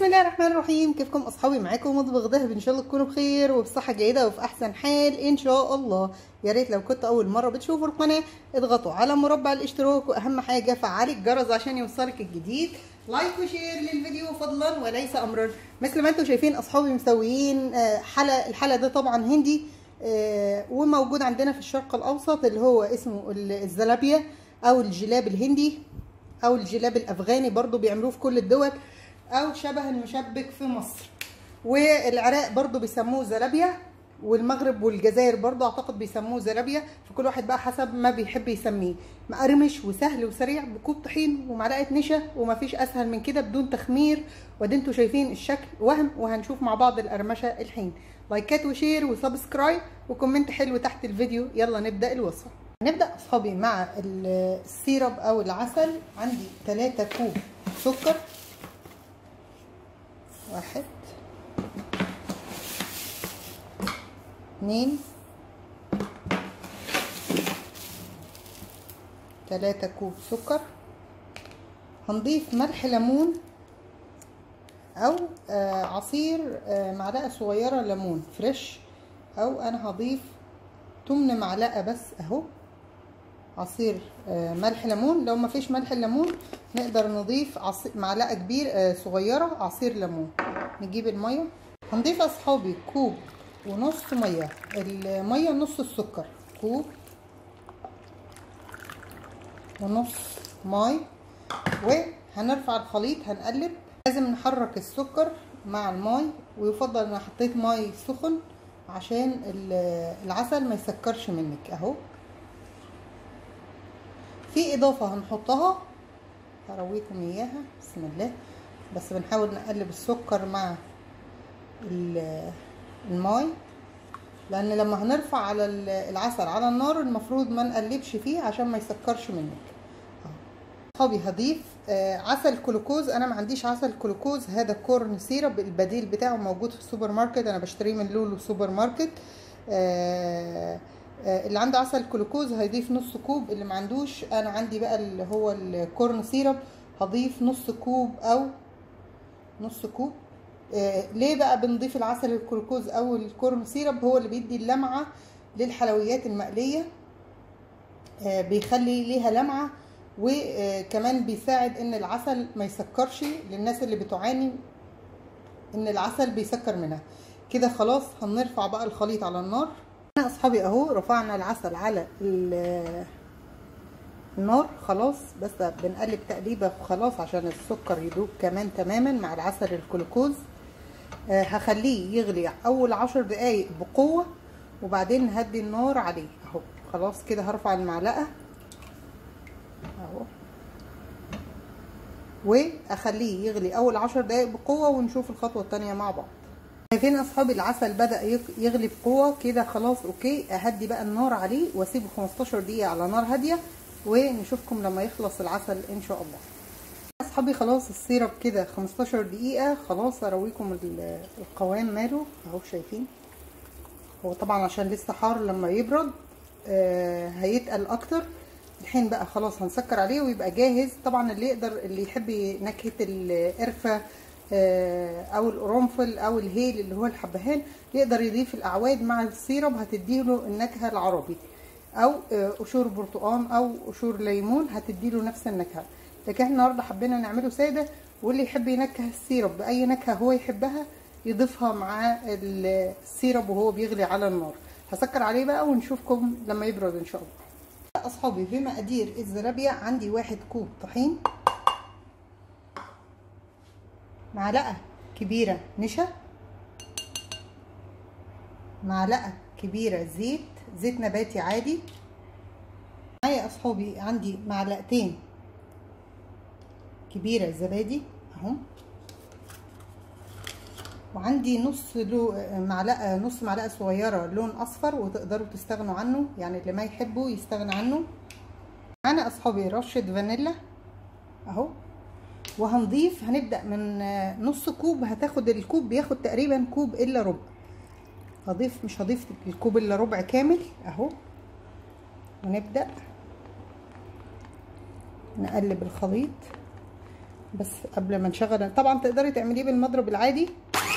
الله الرحمن الرحيم. كيفكم اصحابي؟ معاكم مطبخ ذهب. ان شاء الله تكونوا بخير وبصحه جيده وفي احسن حال ان شاء الله. يا ريت لو كنت اول مره بتشوفوا القناه اضغطوا على مربع الاشتراك، واهم حاجه فعلي الجرس عشان يوصلك الجديد. لايك وشير للفيديو فضلا وليس امرا. مثل ما انتم شايفين اصحابي مسويين الحلقه ده طبعا هندي، وموجود عندنا في الشرق الاوسط اللي هو اسمه الزلابيه او الجلاب الهندي او الجلاب الافغاني، برضو بيعملوه في كل الدول، او شبه المشبك في مصر. والعراق برضو بيسموه زلابيا، والمغرب والجزائر برضو اعتقد بيسموه زلابيا، فكل واحد بقى حسب ما بيحب يسميه. مقرمش وسهل وسريع بكوب طحين ومعلقه نشا، ومفيش اسهل من كده بدون تخمير. وادي انتوا شايفين الشكل وهم، وهنشوف مع بعض القرمشه الحين. لايكات وشير وسبسكرايب وكومنت حلو تحت الفيديو. يلا نبدا الوصفه. نبدا اصحابي مع السيرب او العسل. عندي 3 كوب سكر، 1 2 3 كوب سكر. هنضيف ملح ليمون او عصير معلقه صغيره ليمون فريش، او انا هضيف 8 معلقه بس اهو عصير ملح ليمون. لو ما فيش ملح الليمون نقدر نضيف معلقه كبير صغيره عصير ليمون. نجيب الميه، هنضيف اصحابي كوب ونص ميه. الميه نص السكر، كوب ونص ماء، وهنرفع الخليط هنقلب. لازم نحرك السكر مع الماء، ويفضل ان حطيت ماء سخن عشان العسل ما يسكرش منك اهو. في اضافه هنحطها هرويكم اياها، بسم الله. بس بنحاول نقلب السكر مع الماء، لان لما هنرفع على العسل على النار المفروض ما نقلبش فيه عشان ما يسكرش منك. صحابي هضيف عسل كلوكوز. انا ما عنديش عسل كلوكوز، هذا كورن سيرب، البديل بتاعه موجود في السوبر ماركت، انا بشتريه من لولو سوبر ماركت. اللي عنده عسل كلوكوز هيضيف نص كوب، اللي ما عندوش انا عندي بقى اللي هو الكورن سيرب هضيف نص كوب او نص كوب. ليه بقى بنضيف العسل الكلوكوز او الكورن سيرب؟ هو اللي بيدي اللمعه للحلويات المقليه، بيخلي ليها لمعه، وكمان بيساعد ان العسل ما يسكرش للناس اللي بتعاني ان العسل بيسكر منها. كده خلاص هنرفع بقى الخليط على النار. انا اصحابي اهو رفعنا العسل على النار خلاص، بس بنقلب تقليبه خلاص عشان السكر يدوب كمان تماما مع العسل الكلوكوز. هخليه يغلي اول 10 دقايق بقوه، وبعدين نهدي النار عليه اهو. خلاص كده هرفع المعلقه اهو، واخليه يغلي اول 10 دقايق بقوه، ونشوف الخطوه الثانيه مع بعض. شايفين اصحابي العسل بدا يغلي بقوه كده، خلاص اوكي. اهدي بقى النار عليه واسيبه 15 دقيقه على نار هاديه، ونشوفكم لما يخلص العسل ان شاء الله. اصحابي خلاص السيرب كده 15 دقيقه، خلاص ارويكم القوام ماله اهو. شايفين هو طبعا عشان لسه حار، لما يبرد هيتقل اكتر. الحين بقى خلاص هنسكر عليه ويبقى جاهز. طبعا اللي يقدر، اللي يحب نكهه القرفه او القرنفل او الهيل اللي هو الحبهان، يقدر يضيف الاعواد مع السيرب، هتديله النكهه العربي، او قشور برتقان او قشور ليمون هتديله نفس النكهه. لكن احنا النهارده حبينا نعمله ساده، واللي يحب ينكه السيرب باي نكهه هو يحبها يضيفها مع السيرب وهو بيغلي على النار. هسكر عليه بقى ونشوفكم لما يبرد ان شاء الله. اصحابي بمقادير الزلابيه عندي 1 كوب طحين، معلقه كبيره نشا، معلقه كبيره زيت نباتي عادي. معايا اصحابي عندي معلقتين كبيره زبادي اهو، وعندي نص معلقه صغيره لون اصفر، وتقدروا تستغنوا عنه، يعني اللي ما يحبه يستغنى عنه. معانا اصحابي رشه فانيلا اهو، وهنضيف هنبدا من نص كوب. هتاخد الكوب بياخد تقريبا كوب الا ربع. مش هضيف الكوب الا ربع كامل اهو. ونبدا نقلب الخليط بس قبل ما نشغل، طبعا تقدري تعمليه بالمضرب العادي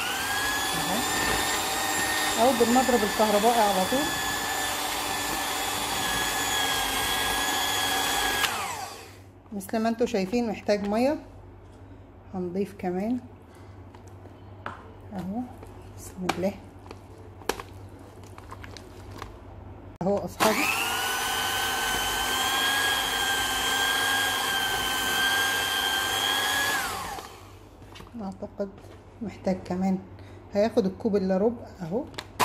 او بالمضرب الكهربائي على طول. مثل ما انتوا شايفين محتاج ميه، هنضيف كمان اهو. بسم الله اهو اصحابي. اعتقد محتاج كمان، هياخد الكوب الا ربع اهو.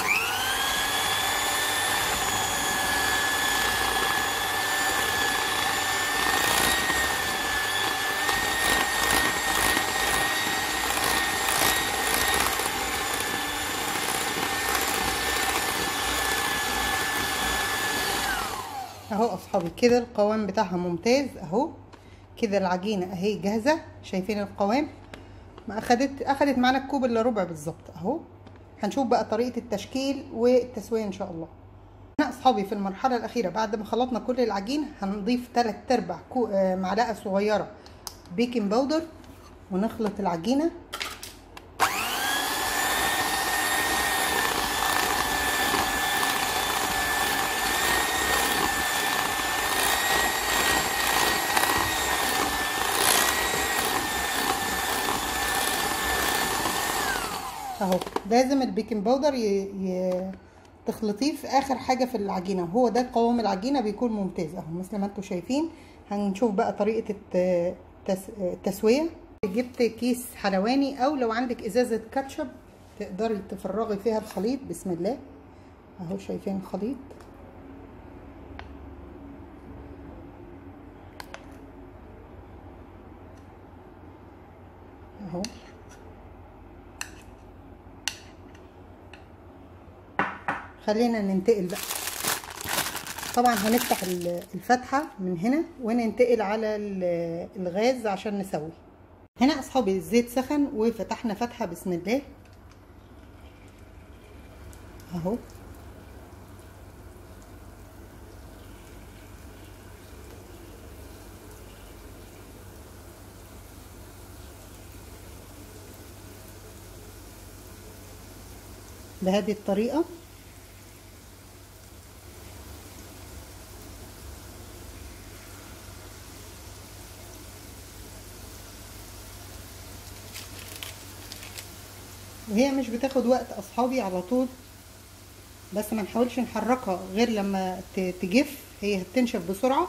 اهو اصحابي كده القوام بتاعها ممتاز اهو. كده العجينه اهي جاهزه، شايفين القوام؟ ما اخدت معانا الكوب الا ربع بالظبط اهو. هنشوف بقى طريقه التشكيل والتسويه ان شاء الله. هنا اصحابي في المرحله الاخيره بعد ما خلطنا كل العجين هنضيف 3/4 معلقه صغيره بيكنج باودر ونخلط العجينه. اهو لازم البيكنج باودر تخلطيه في اخر حاجه في العجينه، وهو ده قوام العجينه بيكون ممتاز اهو مثل ما انتم شايفين. هنشوف بقى طريقه التسويه. جبت كيس حلواني او لو عندك ازازه كاتشب تقدري تفرغي فيها الخليط. بسم الله اهو، شايفين الخليط اهو. خلينا ننتقل بقى، طبعا هنفتح الفتحه من هنا وننتقل على الغاز عشان نسوي. هنا اصحابي الزيت سخن وفتحنا فتحه. بسم الله اهو. بهذه الطريقه وهي مش بتاخد وقت اصحابي على طول، بس ما نحاولش نحركها غير لما تجف، هي هتنشف بسرعه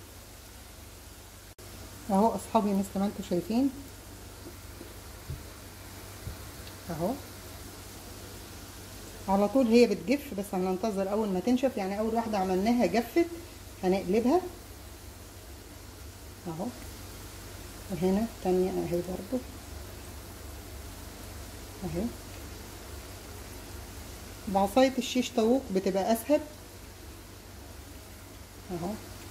اهو اصحابي مثل ما انتم شايفين اهو. على طول هي بتجف، بس هننتظر اول ما تنشف. يعني اول واحده عملناها جفت هنقلبها اهو، وهنا الثانيه اهي برضو اهي. بعصايه الشيش طاووق بتبقى اسهل اهو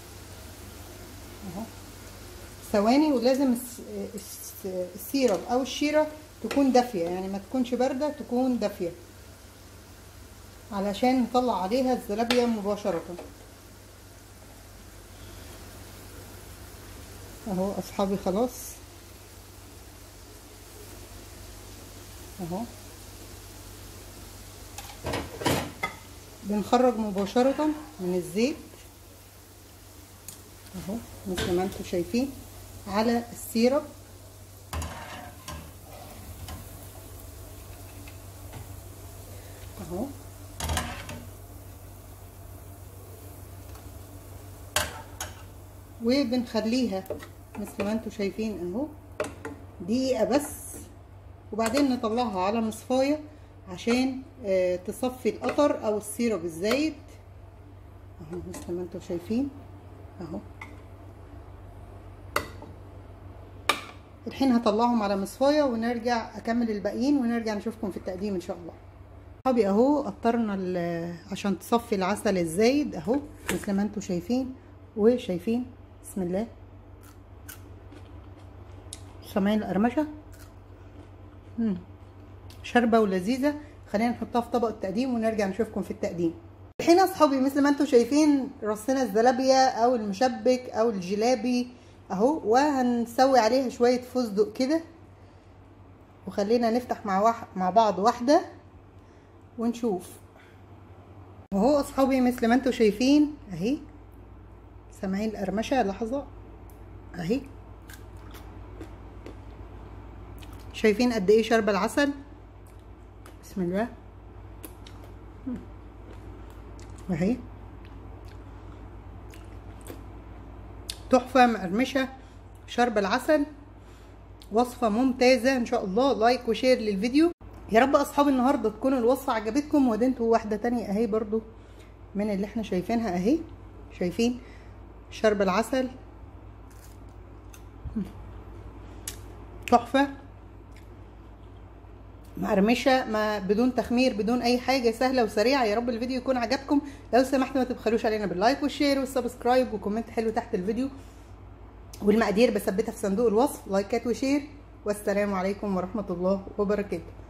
اهو. ثواني، ولازم السيرب او الشيره تكون دافيه، يعني ما تكونش بارده، تكون دافيه علشان نطلع عليها الزلابيه مباشره اهو اصحابي. خلاص اهو بنخرج مباشره من الزيت اهو مثل ما انتم شايفين على السيرب اهو. وبنخليها مثل ما انتم شايفين اهو دقيقة بس، وبعدين نطلعها على مصفاية عشان تصفي القطر او السيرب الزايد اهو مثل ما انتم شايفين اهو. الحين هطلعهم على مصفاية ونرجع اكمل الباقيين ونرجع نشوفكم في التقديم ان شاء الله. صحابي اهو قطرنا عشان تصفي العسل الزايد اهو مثل ما انتم شايفين. وشايفين بسم الله سامعين القرمشه شاربه ولذيذه. خلينا نحطها في طبق التقديم ونرجع نشوفكم في التقديم. الحين اصحابي مثل ما انتم شايفين رصينا الزلابيه او المشبك او الجلابي اهو، وهنسوي عليها شويه فستق كده، وخلينا نفتح مع بعض واحده ونشوف. وهو اصحابي مثل ما انتم شايفين اهي، سامعين القرمشه؟ لحظه اهي، شايفين قد ايه شرب العسل؟ بسم الله اهي، تحفه مقرمشه شرب العسل، وصفه ممتازه ان شاء الله. لايك وشير للفيديو. يا رب اصحابي النهارده تكون الوصفه عجبتكم. ودنتوا واحده تانية اهي برضو من اللي احنا شايفينها اهي، شايفين شرب العسل تحفه مقرمشه، ما بدون تخمير بدون اي حاجه، سهله وسريعه. يا رب الفيديو يكون عجبكم. لو سمحتوا ما تبخلوش علينا باللايك والشير والسبسكرايب وكومنت حلو تحت الفيديو، والمقادير بثبتها في صندوق الوصف. لايكات وشير، والسلام عليكم ورحمه الله وبركاته.